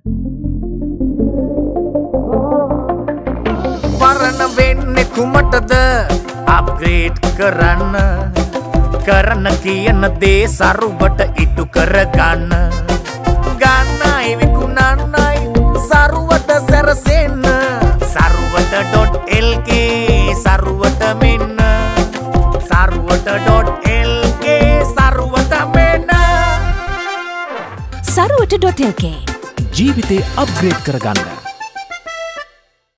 Warna වෙන්නේ කුමටද upgrade කරන්න කරන කියන දේ සරුවට ඉටු කරගන්න ගන්නයි විකුණන්නයි සරුවට සැරසෙන්න සරුවට.lk සරුවට මෙන්න සරුවට.lk සරුවට මෙන්න සරුවට.lk ජීවිතේ අප්ග්‍රේඩ් කරගන්න